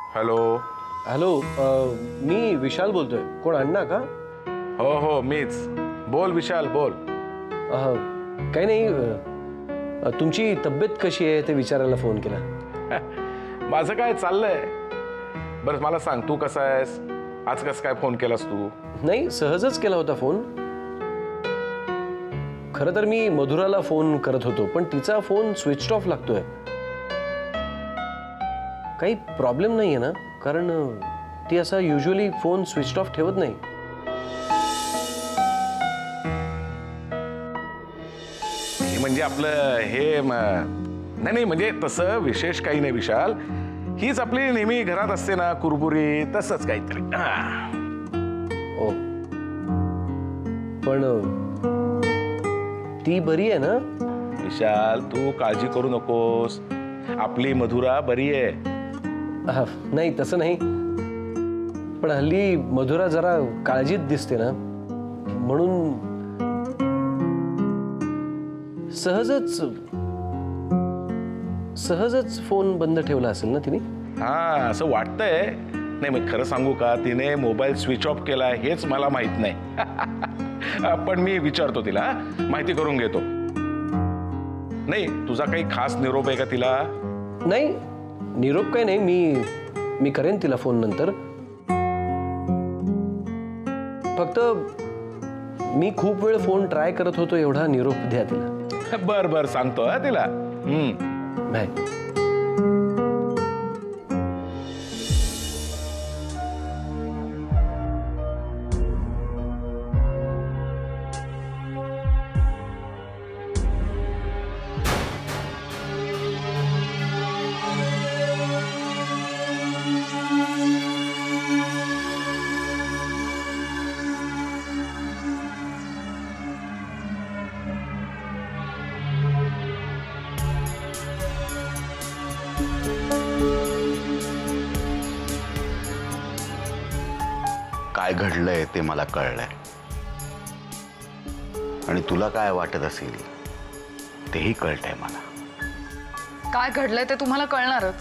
Hello. Hello, मी विशाल बोलतोय. कोण, अण्णा का? हो हो मीच. बोल विशाल बोल. काही नाही, तुमची तब्येत कशी आहे ते विचारायला फोन केला. माझं काय चाललंय. बरं मला सांग, तू कसा आहेस? आज कसं काय फोन केलास तू? नाही, सहजच केला होता फोन. खरं तर मी मधुराला फोन करत होतो, पण तिचा फोन स्विच ऑफ लागतोय. काही प्रॉब्लेम नाहीये ना? कारण ती असा युजुअली फोन स्विच ऑफ ठेवत नाही. म्हणजे आपलं हे नाही म्हणजे तसं विशेष काही नाही विशाल. हीच आपली नेहमी घरात असते ना कुरबुरी, तसंच काहीतरी. ओ, पण ती बरी आहे ना? विशाल तू काळजी करू नकोस, आपली मधुरा बरी आहे. नाही तसं नाही, पण हल्ली मधुरा जरा काळजीत दिसते ना, म्हणून सहजच फोन बंद ठेवला असेल ना तिने. हा असं वाटतंय. नाही मग खरं सांगू का, तिने मोबाईल स्विच ऑफ केला हेच मला माहित नाही. पण मी विचारतो तिला, माहिती करून घेतो. नाही तुझा काही खास निरोप आहे का तिला? नाही निरोप काही नाही, मी करेन तिला फोन नंतर. फक्त मी खूप वेळ फोन ट्राय करत होतो, एवढा निरोप द्या तिला. बर बर सांगतो तिला. बाय. काय घडलंय ते मला कळलंय, आणि तुला काय वाटत असेल तेही कळतंय मला. काय घडलंय ते तुम्हाला कळणारच.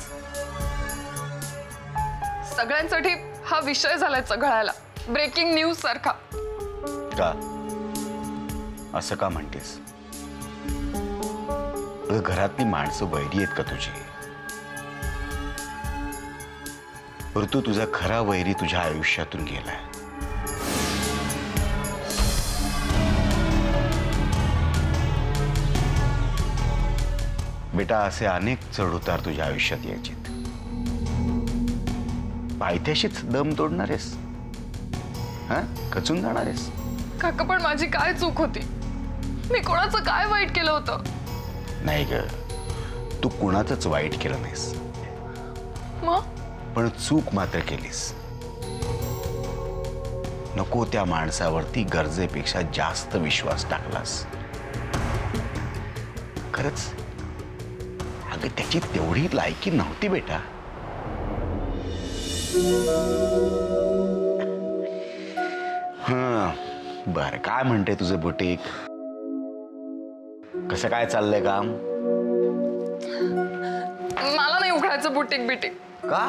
सगळ्यांसाठी हा विषय झालाय चघळायला, ब्रेकिंग न्यूज सारखा. का असं का म्हणतेस? घरातली माणसं वैरी आहेत का तुझी? तू तुझा खरा वैरी तुझ्या आयुष्यातून गेलाय. बेटा असे अनेक चढ उतार तुझ्या आयुष्यात यायचे. पायथ्याशीच दम तोडणारेस? हा खचून जाणारेस? काका पण माझी काय चूक होती? मी कोणाचं काय वाईट केलं होतं? नाही ग, तू कुणाचंच वाईट केलं नाहीस, मग पण चूक मात्र केलीस. नको त्या माणसावरती गरजेपेक्षा जास्त विश्वास टाकलास. खरंच अगं त्याची तेवढी लायकी नव्हती बेटा. हा बर, काय म्हणते तुझं बुटीक? कसं काय चाललंय काम? मला नाही उघडायचं बुटीक बिटीक. का?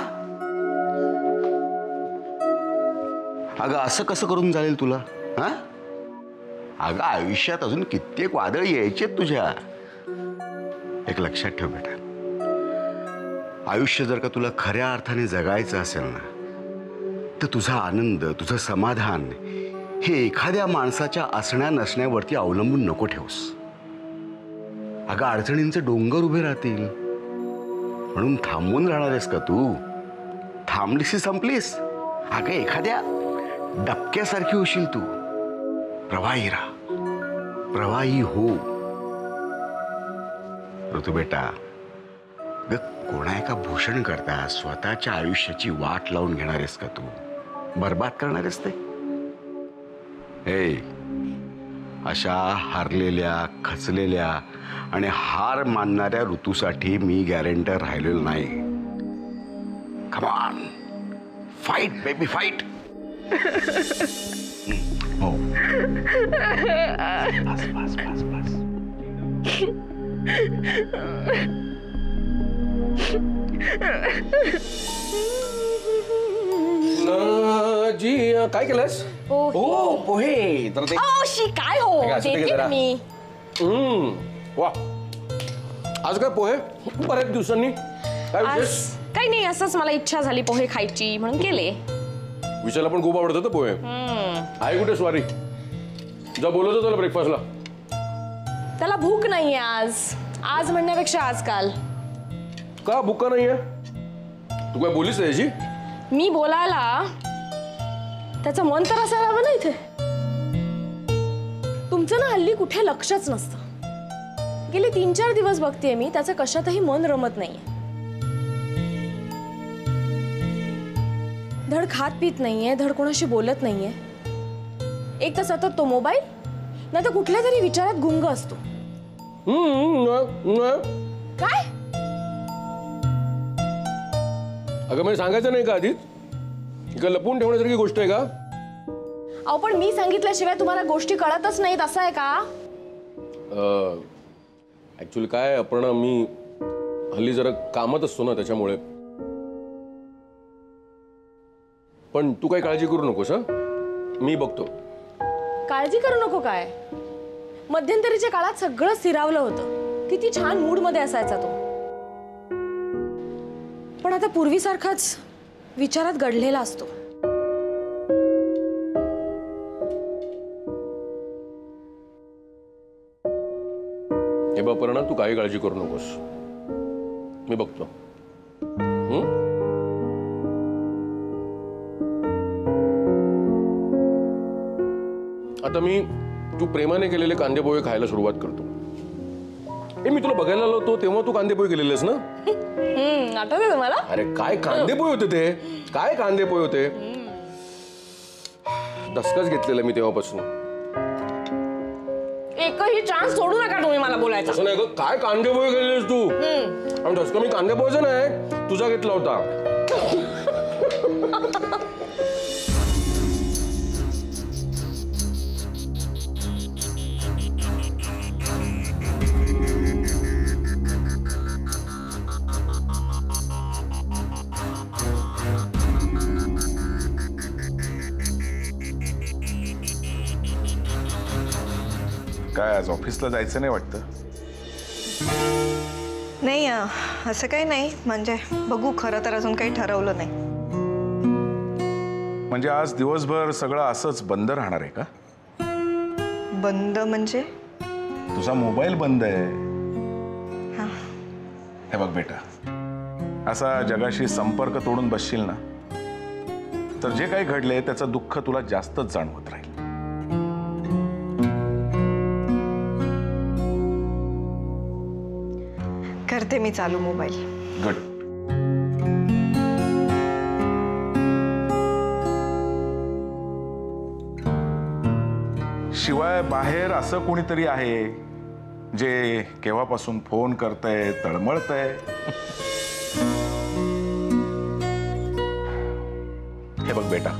अगं असं कसं करून चालेल तुला? हा अगं आयुष्यात अजून कित्येक वादळ यायचे तुझ्या. एक लक्षात ठेव बेटा, आयुष्य जर का तुला खऱ्या अर्थाने जगायचं असेल ना, तर तुझा आनंद, तुझं समाधान हे एखाद्या माणसाच्या असण्या नसण्यावरती अवलंबून नको ठेवूस. अगं अडचणींचे डोंगर उभे राहतील म्हणून थांबून राहणार आहेस का तू? थांबलीस संपलीस. अगं एखाद्या डबक्यासारखी होशील तू. प्रवाही राहा, प्रवाही हो. ऋतू बेटा, ग कोणा एका भूषण करता स्वतःच्या आयुष्याची वाट लावून घेणार आहेस का तू? बर्बाद करणार आहेस ते? हे अशा हारलेल्या, खचलेल्या आणि हार मानणाऱ्या ऋतूसाठी मी गॅरंटर राहिलेलो नाही. Come on, fight baby, fight. हो बस बस बस बस. जी काय केलंस? पोहे. पोहे. तर ते शी काय हो काय असं ते देते जरा. ना मी. वा, आज काय पोहे बऱ्याच दिवसांनी? काय आज विशेष? काही नाही, असंच मला इच्छा झाली पोहे खायची म्हणून केले. विशाला पण खूप आवडतं तर पोहे. आहे कुठे स्वारी? जा बोलवतो त्याला ब्रेकफास्टला. त्याला भूक नाहीये आज. आज म्हणण्यापेक्षा आजकाल. का भुका नाहीये? तू काय बोलीस याची? मी बोलायला त्याचं मन तर असायला हवं ना इथे. तुमचं ना हल्ली कुठे लक्षच नसतं. गेले 3-4 दिवस बघतेय मी, त्याचं कशातही मन रमत नाहीये. धड खात पीत नाहीये, धड कोणाशी बोलत नाहीये. एक तर सतत तो मोबाईल, नाही तर कुठल्या तरी विचारात गुंग असतो. काय? अगं मी सांगायचं नाही का आधीच? का लपून ठेवण्यासारखी गोष्ट आहे का? अहो पण मी सांगितल्याशिवाय तुम्हाला गोष्टी कळतच नाहीत असं आहे का? ऍक्च्युली काय अपर्णा, मी हल्ली जरा कामात असतो ना, त्याच्यामुळे. पण तू काही काळजी करू नकोस. मी बघतो. काळजी करू नको काय? मध्यंतरीच्या काळात सगळं स्थिरावलं होतं. किती छान मूड मध्ये असायचा तो. पण आता पूर्वीसारखाच विचारात गढलेला असतो. हे बघ अपर्णा, तू काही काळजी करू नकोस. मी बघतो. आता मी तू प्रेमाने केलेले कांदे पोहे खायला सुरुवात करतो. मी तुला बघायला आलो होतो तेव्हा तू कांदे पोहे केलेलेस ना? आठवतं तुम्हाला? अरे काय कांदे पोहे होते ते. काय कांदे पोहे होते. दसकाच घेतलेला मी तेव्हापासून. एकही चान्स सोडू नका तुम्ही मला बोलायचा. असं नाही ग, काय कांदे पोहे केलेस तू? आणि दसका मी कांदे पोहेचा नाही, तुझा घेतला होता. काय आज ऑफिसला जायचं नाही वाटतं? नाही असं काही नाही, म्हणजे बघू, खरं तर अजून काही ठरवलं नाही. म्हणजे आज दिवसभर सगळं असंच बंद राहणार आहे का? बंद म्हणजे? तुझा मोबाईल बंद आहे. हां. हे बघ बेटा, असा जगाशी संपर्क तोडून बसशील ना, तर जे काही घडले त्याचं दुःख तुला जास्तच जाणवत राहील. करते मी चालू मोबाईल. गुड. शिवाय बाहेर असं कोणीतरी आहे जे केव्हापासून फोन करतंय, तळमळतंय. हे बघ बेटा,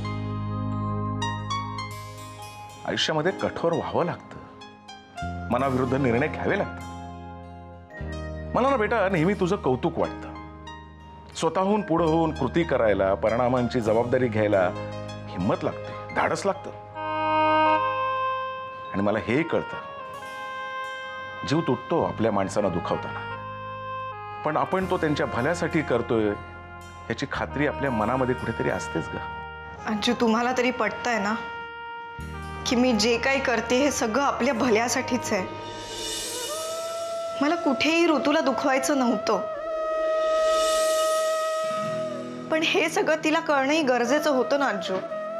आयुष्यामध्ये कठोर व्हावं लागतं. मनाविरुद्ध निर्णय घ्यावे लागतात. मला ना बेटा नेहमी तुझं कौतुक वाटतं. स्वतःहून पुढे होऊन कृती करायला, परिणामांची जबाबदारी घ्यायला हिंमत लागते, धाडस लागतं. आणि मला हेही कळतं, जीव तुटतो आपल्या माणसांना दुखावताना, पण आपण तो त्यांच्या भल्यासाठी करतोय याची खात्री आपल्या मनामध्ये कुठेतरी असतेच ग. अंजू, तुम्हाला तरी पटतंय ना की मी जे काही करते हे सगळं आपल्या भल्यासाठीच आहे. मला कुठेही ऋतूला दुखवायचं नव्हतं, पण हे सगळं तिला कळणंही गरजेचं होतं ना अंजू.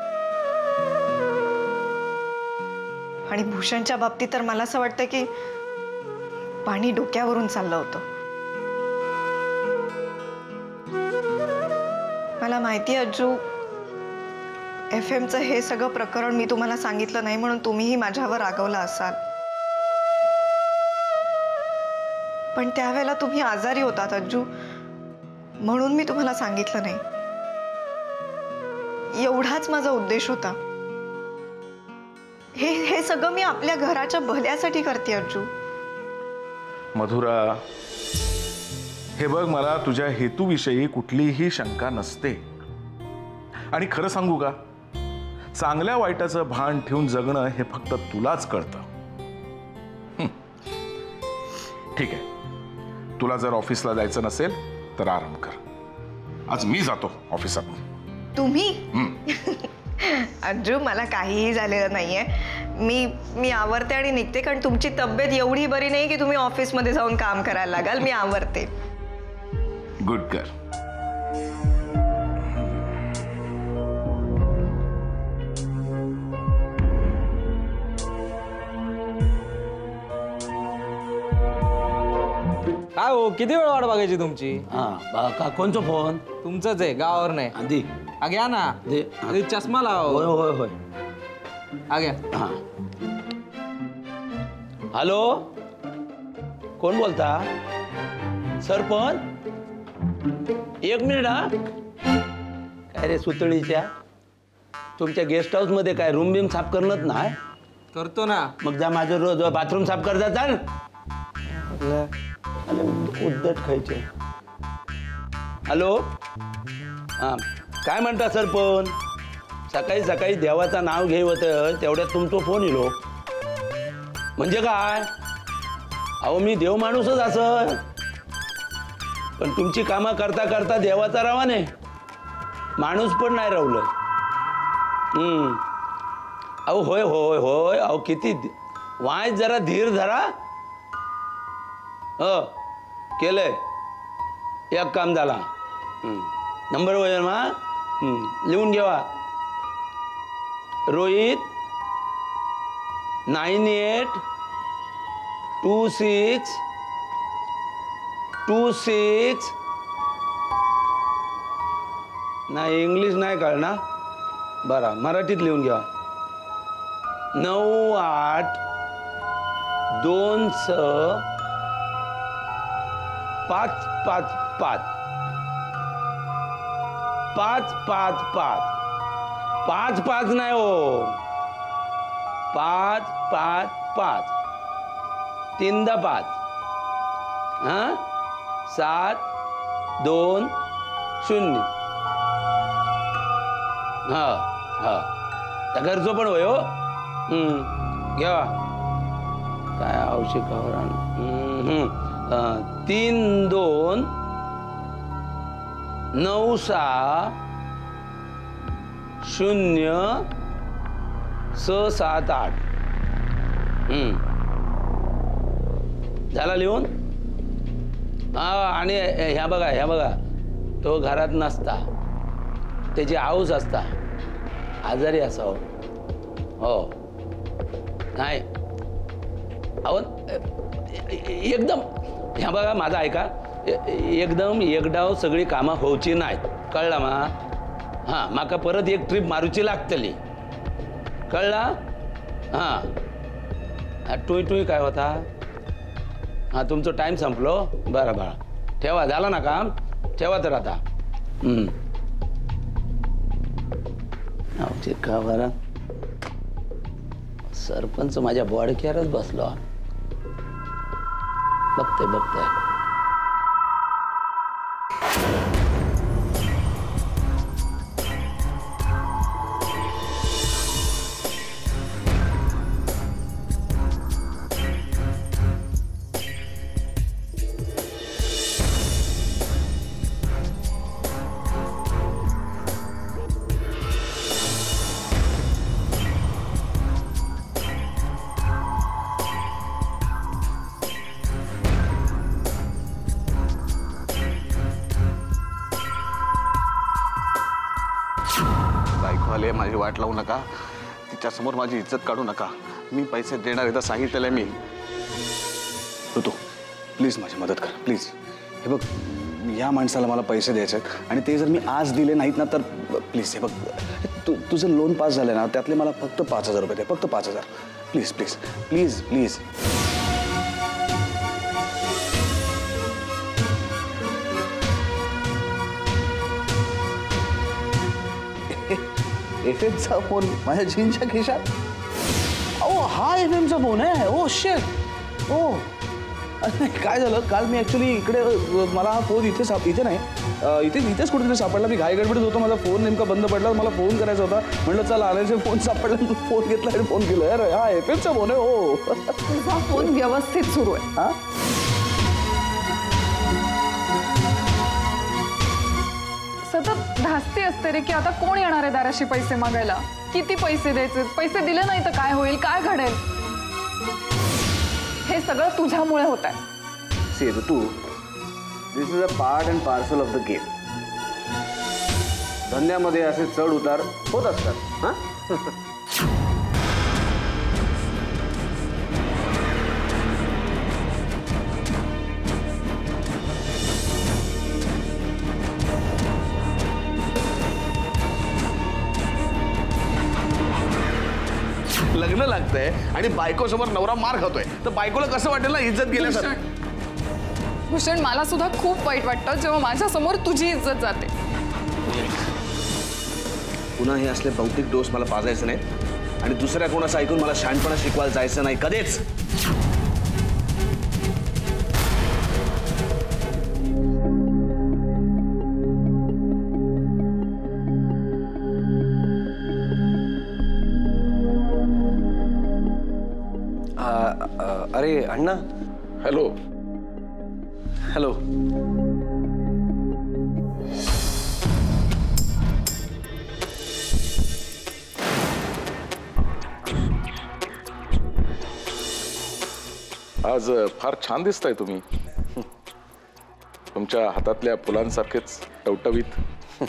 आणि भूषणच्या बाबतीत तर मला असं वाटतं की पाणी डोक्यावरून चाललं होतं. मला माहिती आहे अंजू, FM चं हे सगळं प्रकरण मी तुम्हाला सांगितलं नाही म्हणून तुम्हीही माझ्यावर रागवला असाल. पण त्यावेळेला तुम्ही आजारी होतात अंजू, म्हणून मी तुम्हाला सांगितलं नाही. एवढाच माझा उद्देश होता. हे सगळं मी आपल्या घराच्या भल्यासाठी करते अंजू. मधुरा, हे बघ, मला तुझ्या हेतूविषयी कुठलीही शंका नसते, आणि खरं सांगू का, चांगल्या वाईटाचं भान ठेवून जगणं हे फक्त तुलाच कळतं. ठीक आहे, तुला जर ऑफिसला जायचं नसेल तर आराम कर. आज मी जातो ऑफिसात. तुम्ही? अंजू, मला काहीही झालेलं नाहीये. मी आवरते आणि निघते, कारण तुमची तब्येत एवढी बरी नाही की तुम्ही ऑफिसमध्ये जाऊन काम करायला लागाल. मी आवरते. गुड कर. काय हो, किती वेळ वाट बघायची तुमची? का कोणचा फोन? तुमचंच आहे, गावावर नाही. आधी घ्या ना. आधी चष्मा लाव. होय होय होय. घ्या. हा. हॅलो, कोण बोलता? सरपंच, एक मिनिट. हा, काय रे सुतळीच्या, तुमच्या गेस्ट हाऊस मध्ये काय रूम बिम साफ करणंच नाही? करतो ना. मग जा माझं रोज बाथरूम साफ कर जा. चाल. उद्धट खायचे. हॅलो, हां, काय म्हणता सरपंच? सकाळी सकाळी देवाचं नाव घे होतं, तेवढ्यात तुमचा फोन येलो. म्हणजे काय? अहो, मी देव माणूसच असं, पण तुमची कामं करता करता देवाचा रावा नाही, माणूस पण नाही रावलं. अहो होय होय होय. अहो किती वाय, जरा धीर धरा. केलंय, एक काम झाला. नंबर वगैरे मा लिहून घेवा. रोहित 982626 नाही, इंग्लिश नाही कळना. बरं, मराठीत लिहून घ्या. 9826 555 555 5 नाही हो, 555 3दा 5. 720. हा, त्या घरचं पण होय हो. घ्या. काय आवश्यकावर 32960678. झाला लिहून? आणि ह्या बघा, तो घरात नसता, त्याची हाऊस असता, आजारी असावं. हो नाही, अहो एकदम, ह्या बघा माझं ऐका, एकदम एकडाव सगळी कामं होऊची नाहीत, कळला मा? हां, माका परत एक ट्रिप मारूची लागतली, कळला? हां, टुई टुई काय होता? हां, तुमचं टाईम संपलो. बरं बरं, ठेवा. झालं ना काम? ठेवा तर आता. का बरं, सरपंच माझ्या बॉडक्यावरच बसलो. बघते बायकोवाले, माझी वाट लावू नका, तिच्यासमोर माझी इज्जत काढू नका. मी पैसे देणार आहे तर सांगितलेलं आहे मी. ऋतू, प्लीज माझी मदत कर, प्लीज. हे बघ, या माणसाला मला पैसे द्यायचे आहेत आणि ते जर मी आज दिले नाहीत ना तर प्लीज, हे बघ, तुझं लोन पास झालं ना, त्यातले मला फक्त 5000 रुपये दे, फक्त 5000. Please please please please. एफएमचा फोन माझ्या जीन्सच्या खिशात. ओ, हा एफएमचा फोन आहे. ओ शेट. ओ, अरे काय झालं, काल मी ॲक्च्युली इकडे, मला हा फोन इथे नाही, इथेच कुठेतरी सापडला. मी घाई गडबडीत होतो, माझा फोन नेमका बंद पडला, मला फोन करायचा होता. म्हटलं चला आल्याचे फोन सापडला, तू फोन घेतला आणि फोन केला. अरे हा FM चा फोन आहे. हो तुझा फोन व्यवस्थित सुरू आहे. हा सतत धास्ती असते रे की आता कोण येणार आहे दाराशी पैसे मागायला, किती पैसे द्यायचे, पैसे दिले नाही तर काय होईल, काय घडेल. हे सगळं तुझ्यामुळे होत आहे. See Ritu, this is a part and parcel of the game. धंद्यामध्ये असे चढ उतार होत असतात. हा लग्न लागतंय आणि बायको समोर नवरा मार खातोय, तर बायकोला कसं वाटेल ना इज्जत गेल्यासारखं. भूषण, मला सुद्धा खूप वाईट वाटतं जेव्हा माझ्या समोर तुझी इज्जत जाते. पुन्हा हे असले भौतिक डोस मला पाजायचे नाहीत आणि दुसऱ्या कोणाचं ऐकून मला शहाणपणा शिकवायला जायचं नाही कधीच. अरे अण्णा. हॅलो. हॅलो. आज फार छान दिसताय तुम्ही. तुमच्या हातातल्या फुलांसारखेच टवटवीत.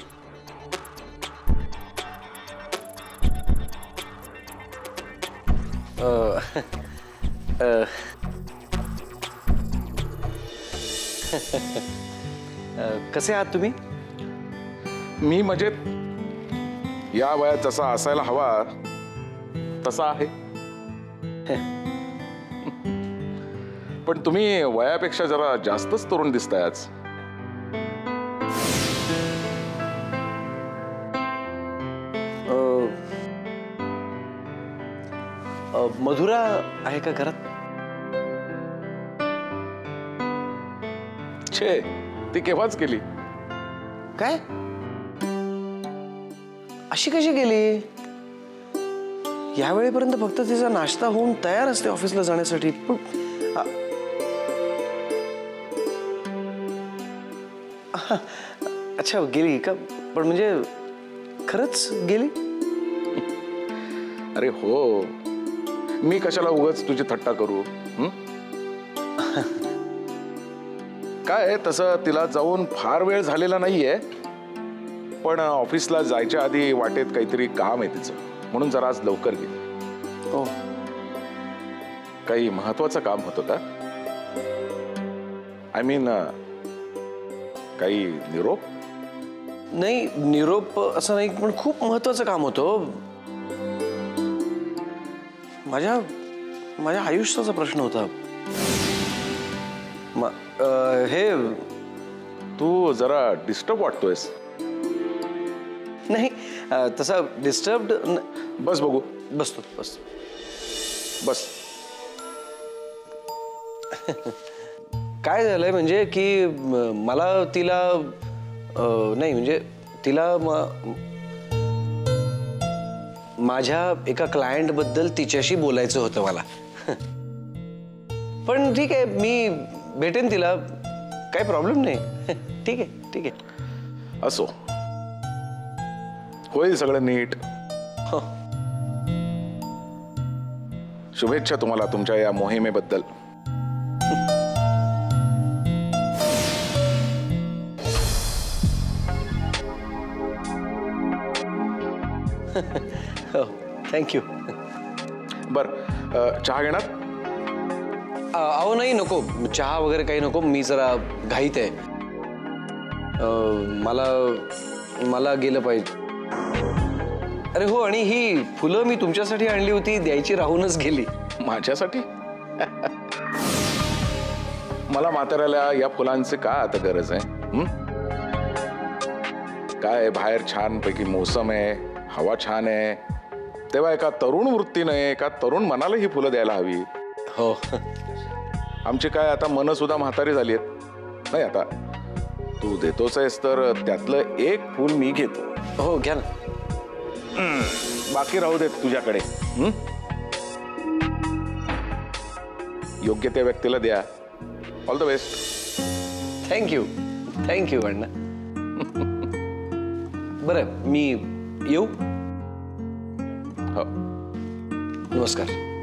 कसे आहात तुम्ही? मी मजेत. या वयात जसा असायला हवा तसा आहे. पण तुम्ही वयापेक्षा जरा जास्तच तरुण दिसताय आज. मधुरा आहे का घरात? छे, ती केव्हाच गेली. काय? अशी कशी गेली? यावेळेपर्यंत फक्त तिचा नाश्ता होऊन तयार असते ऑफिसला जाण्यासाठी. अच्छा गेली का? पण म्हणजे खरंच गेली? अरे हो, मी कशाला उगाच तुझी थट्टा करू. काय तसं तिला जाऊन फार वेळ झालेला नाहीये, पण ऑफिसला जायच्या आधी वाटेत काहीतरी काम आहे तिचं, म्हणून जरा आज लवकर गेली. हो. काही महत्वाचं काम होतं का? आय मीन काही निरोप? नाही, निरोप असं नाही, पण खूप महत्वाचं काम होतं. माझ्या आयुष्याचा प्रश्न होता. हे तू जरा डिस्टर्ब वाटतोयस. नाही तसा डिस्टर्ब्ड. बस बघू. बसतो बस बस. काय झालंय म्हणजे की मला तिला नाही म्हणजे तिला माझ्या एका क्लायंट बद्दल तिच्याशी बोलायचं होतं मला. पण ठीक आहे, मी भेटेन तिला, काही प्रॉब्लेम नाही. ठीक आहे ठीक आहे. असो, होईल सगळं नीट. हो. शुभेच्छा तुम्हाला तुमच्या या मोहिमेबद्दल. थँक्यू. बर, चहा घेणार? अहो नाही, नको चहा वगैरे काही नको. मी जरा घाईत आहे. मला गेलं पाहिजे. अरे हो, आणि ही फुलं मी तुमच्यासाठी आणली होती, द्यायची राहूनच गेली. माझ्यासाठी? मला म्हाताऱ्याला या फुलांची का आता गरज आहे? काय बाहेर छानपैकी मोसम आहे, हवा छान आहे, तेव्हा एका तरुण वृत्तीने एका तरुण मनाला ही फुलं द्यायला हवी. हो. आमची काय आता मन सुद्धा म्हातारी झाली आहेत. नाही आता तू देतोस आहेस तर त्यातलं एक फूल मी घेतो. हो घ्या ना. बाकी राहू देत तुझ्याकडे. योग्य त्या व्यक्तीला द्या. All the best. थँक्यू अण्णा. बरं मी येऊ. हो. नमस्कार.